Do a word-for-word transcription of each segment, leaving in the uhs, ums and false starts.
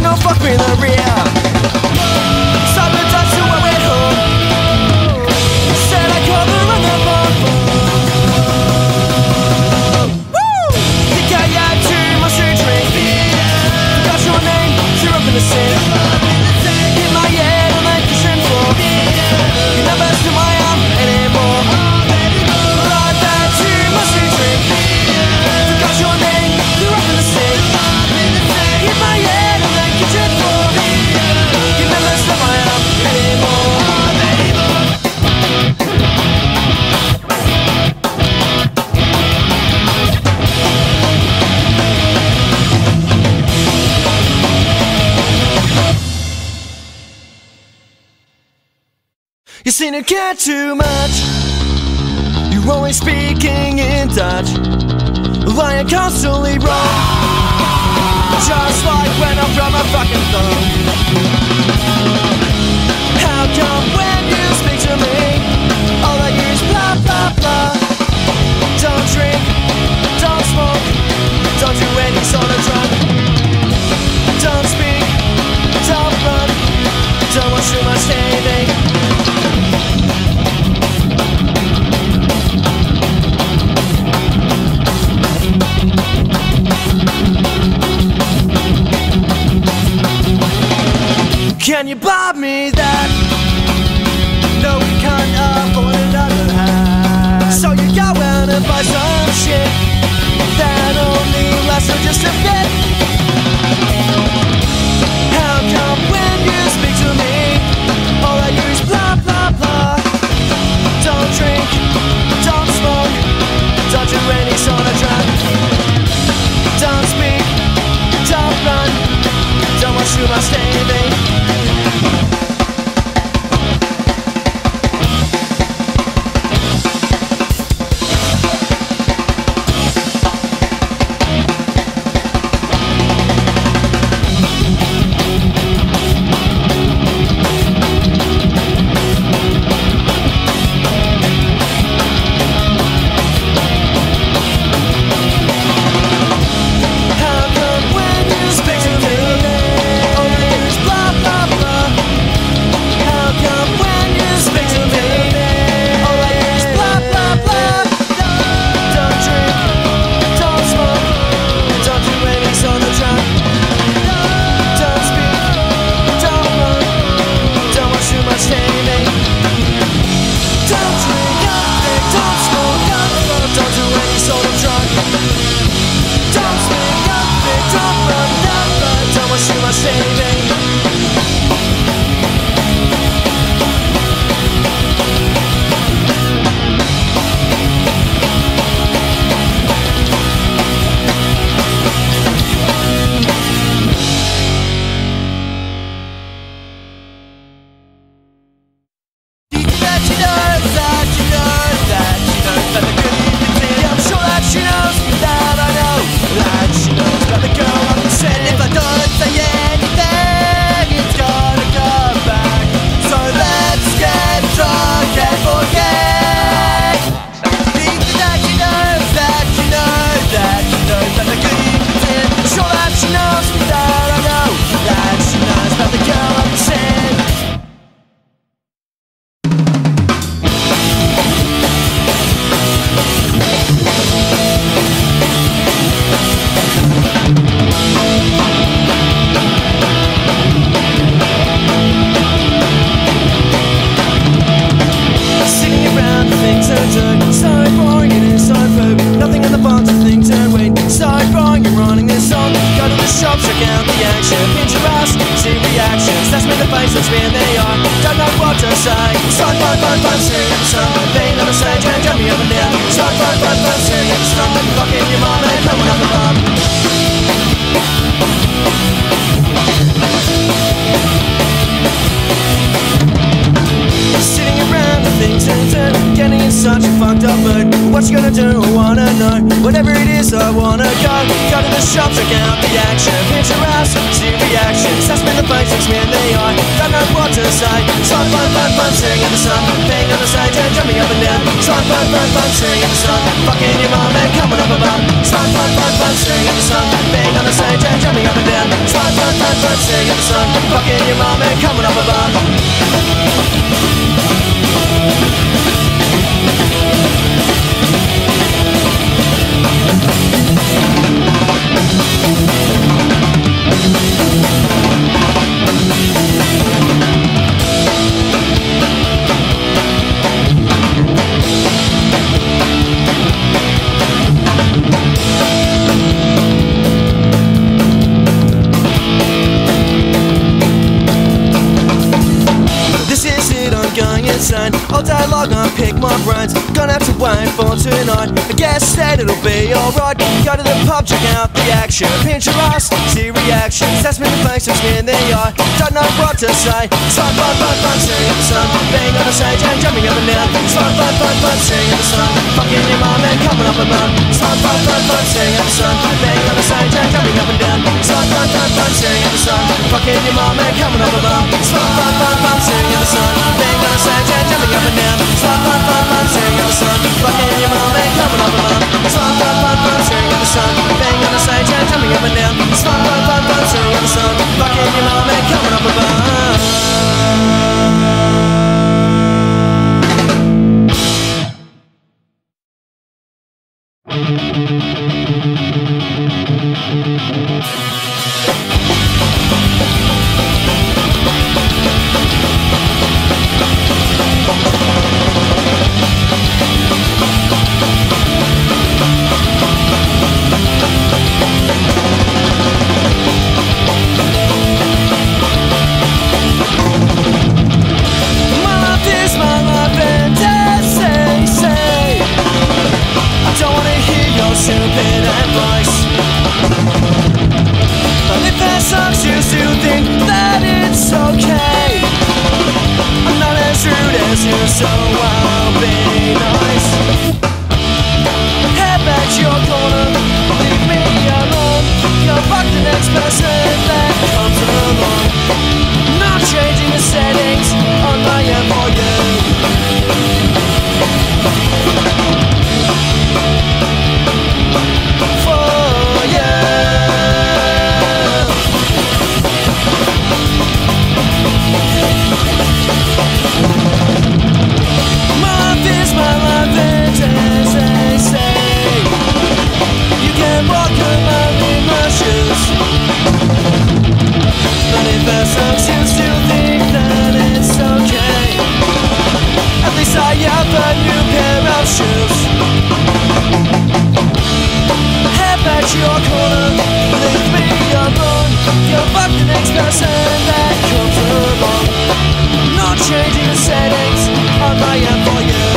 no fuck me in the rear. Sabotage to I went home. Said I called her on the phone. Woo! Think I had too much to drink. Forgot your name, you're up in the sink. Hit my head on that kitchen floor. You never stood my arm anymore. I've had too much to drink. Forgot your name, you're up in the sink. Hit my head on that kitchen floor. You never stood my arm anymore. You seem to care too much. You're always speaking in Dutch, lying constantly wrong, just like when I'm from a fucking phone. How come when you speak to me, all I hear is blah blah blah? Don't drink, don't smoke, don't do any sort of drug. Don't speak, don't run, don't watch too much T V. Can you bob me that? No, we can't afford another hand. So you go out and buy some shit that only lasts for just a bit. How come when you speak to me, all I hear is blah blah blah? Don't drink, don't smoke, don't do any sort of drug. Don't speak, don't run, don't watch too much T V. What you gonna do? I wanna know. Whatever it is, I wanna go. Go to the shop, check out the action. Hit your ass, see reactions. That's me the basics, man, they are. Don't know what to say. So fun, fun, fun. fun, staring at the sun, playing on the side and jumping up and down. It's fun, fun, fun, fun, staring at the sun, fucking your mom and coming up above. It's fun, fun, fun, fun, staring at the sun, playing on the side and jumping up and down. It's fun, fun, fun, fun, staring at the sun, fucking your mom and coming up above. I'll dialogue and pick my brains. Gonna have to wait for tonight. I guess that it'll be alright. Go to the pub, check out the action. Pinch your ass, see reactions. That's me the face and skin in the eye. Don't know what to say. It's fun, fun, fun, fun, staring at the sun, being on the stage and jumping up and down. It's fun, fun, fun, fun, staring at the sun, fucking your mom and coming up above. It's fun, fun, fun, fun, staring at the sun, being on the stage and jumping up and down. It's fun, fun, fun, fun, staring at the sun, fucking your mom and coming up above. It's fun, fun, fun, fun, staring at the sun, being on the stage and jumping up and down. It's fun, fun, fun, fun, staring at the sun, fucking your mom and coming up above. It's fun, fun, fun, fun, staring at the sun, being on the stage and jumping up and down. It's fun, fun, fun, fun, staring at the sun, fucking your mom and coming up above. Stupid advice. But if that sucks, you still think that it's okay. I'm not as rude as you, so I'll be nice. Head back to your corner, leave me alone. Go fuck the next person that comes along. Not changing the settings on my end for you. Your corner, leave me alone. You're fuck the next person that comes along. Not changing the settings on my end for you.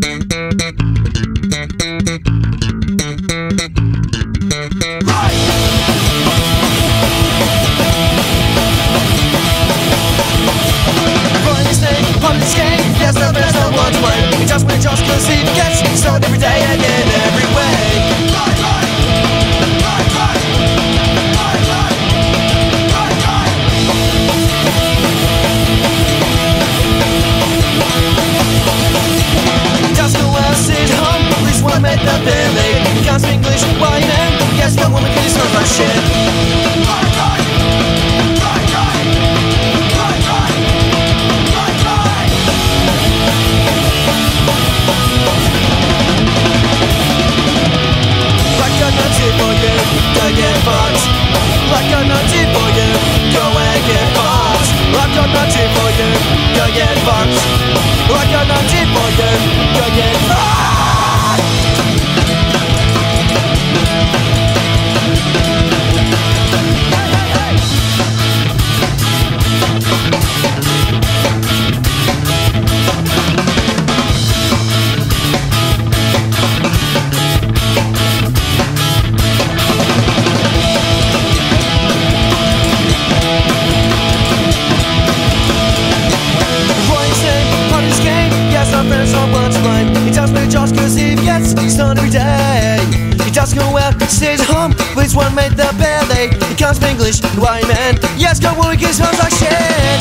Yes, the best of one's way. He just when just cause he gets stoned every day and in every way. Right, right, right, right, right, right, right, right. Just go out, sit home, please one made the belly. He can't speak English, why man? Yes, the woman can sound like shit. Right, right, right, right, right, right. For you, go get fucked. Like I'm not too for you, go and get fucked. Like I'm not too for you, go get fucked. Like I'm not too for you, go get fucked. Hey, hey, hey. He tells me just cause he gets stoned every day. He just go out, stays home, but he's one made the belly. He can't speak English, why man? Yes, go work his hands like shit.